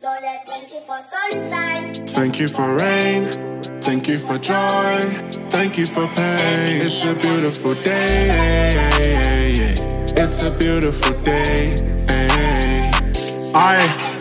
Thank you for sunshine. Thank you for rain. Thank you for joy. Thank you for pain. It's a beautiful day. It's a beautiful day.